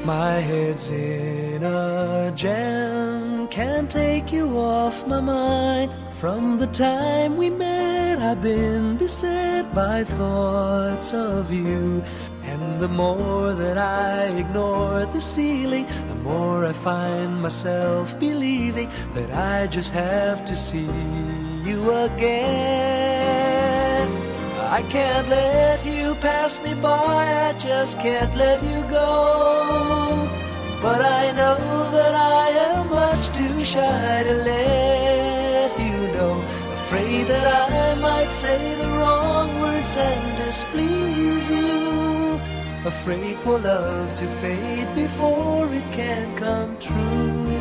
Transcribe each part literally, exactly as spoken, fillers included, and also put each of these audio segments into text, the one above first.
My head's in a jam, can't take you off my mind. From the time we met, I've been beset by thoughts of you. And the more that I ignore this feeling, the more I find myself believing that I just have to see you again. I can't let you pass me by, I just can't let you go. But I know that I am much too shy to let you know. Afraid that I might say the wrong words and displease you. Afraid for love to fade before it can come true.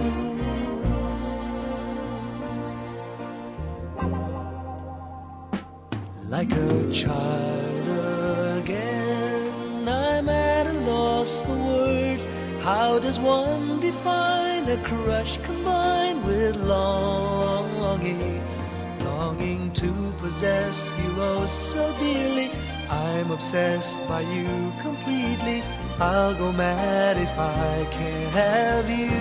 Like a child again, I'm at a loss for words. How does one define a crush combined with longing? Longing to possess you oh so dearly. I'm obsessed by you completely. I'll go mad if I can't have you.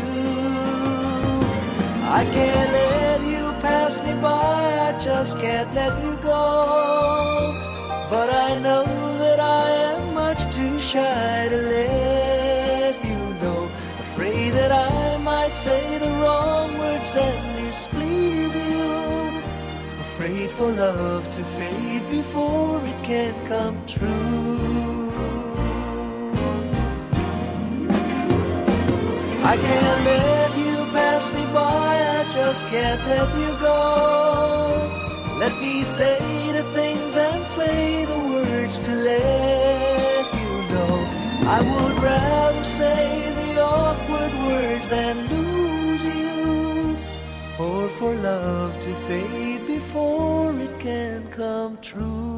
I can't let you pass me by, I just can't let you go. But I know that I am much too shy to let you know. Afraid that I might say the wrong words and displease you. Afraid for love to fade before it can come true. I can't let you pass me by, I just can't let you go. Let me say the things and say the words to let you know. I would rather say the awkward words than lose you, or for love to fade before it can come true.